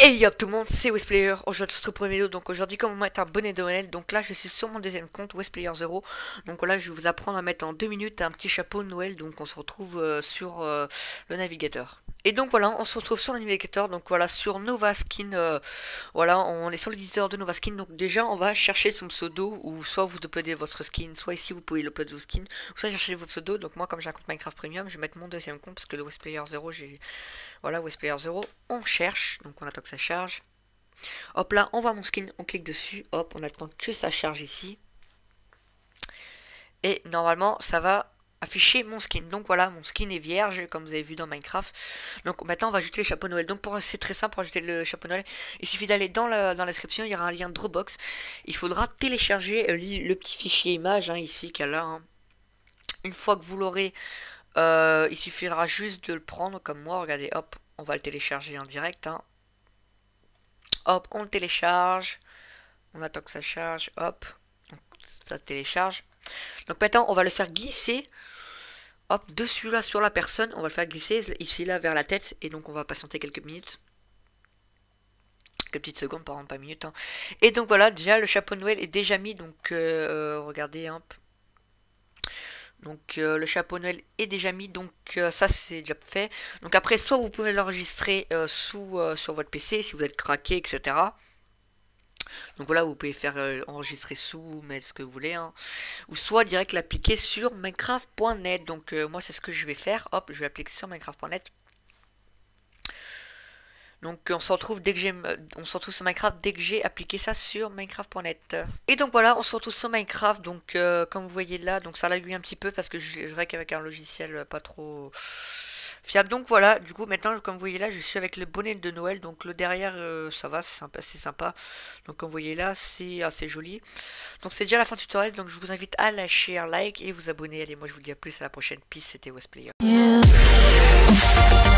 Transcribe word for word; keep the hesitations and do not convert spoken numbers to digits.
Hey hop tout le monde, c'est Westplayer. Aujourd'hui c'est pour une vidéo. Donc aujourd'hui comment mettre un bonnet de Noël. Donc là je suis sur mon deuxième compte Westplayer zéro. Donc là je vais vous apprendre à mettre en deux minutes un petit chapeau de Noël. Donc on se retrouve euh, sur euh, le navigateur. Et donc voilà, on se retrouve sur le navigateur. Donc voilà, sur Nova Skin. euh, voilà, on est sur l'éditeur de Nova Skin. Donc déjà on va chercher son pseudo. Ou soit vous uploadez votre skin, soit ici vous pouvez uploader vos skins, ou soit chercher vos pseudos. Donc moi comme j'ai un compte Minecraft Premium, je vais mettre mon deuxième compte parce que le Westplayer zéro j'ai... Voilà, Westplayer zéro, on cherche, donc on attend que ça charge. Hop là, on voit mon skin, on clique dessus, hop, on attend que ça charge ici. Et normalement, ça va afficher mon skin. Donc voilà, mon skin est vierge, comme vous avez vu dans Minecraft. Donc maintenant, on va ajouter le chapeau Noël. Donc pour c'est très simple pour ajouter le chapeau Noël. Il suffit d'aller dans la, dans la description, il y aura un lien Dropbox. Il faudra télécharger le, le petit fichier image, hein, ici, qu'il y a là. Hein. Une fois que vous l'aurez... Euh, il suffira juste de le prendre comme moi, regardez, hop, on va le télécharger en direct, hein. Hop, on le télécharge, on attend que ça charge, hop, ça télécharge. Donc maintenant, on va le faire glisser, hop, dessus là, sur la personne, on va le faire glisser ici là, vers la tête, et donc on va patienter quelques minutes. Quelques petites secondes, par exemple, pas minutes, hein. Et donc voilà, déjà, le chapeau de Noël est déjà mis, donc euh, regardez, hop. Donc euh, le chapeau Noël est déjà mis, donc euh, ça c'est déjà fait. Donc après, soit vous pouvez l'enregistrer euh, sous euh, sur votre P C si vous êtes craqué, et cetera. Donc voilà, vous pouvez faire euh, enregistrer sous, mettre ce que vous voulez, hein. Ou soit direct l'appliquer sur Minecraft point net. Donc euh, moi c'est ce que je vais faire. Hop, je vais l'appliquer sur Minecraft point net. Donc on se retrouve dès que j'ai on se retrouve sur Minecraft dès que j'ai appliqué ça sur Minecraft point net. Et donc voilà, on se retrouve sur Minecraft. Donc euh, comme vous voyez là, donc ça lague un petit peu parce que je dirais qu'avec un logiciel pas trop fiable. Donc voilà, du coup maintenant comme vous voyez là, je suis avec le bonnet de Noël. Donc le derrière euh, ça va, c'est sympa, c'est sympa. Donc comme vous voyez là, c'est assez joli. Donc c'est déjà la fin du tutoriel. Donc je vous invite à lâcher un like et vous abonner. Allez, moi je vous dis à plus, à la prochaine. Peace, c'était Westplayer. Yeah.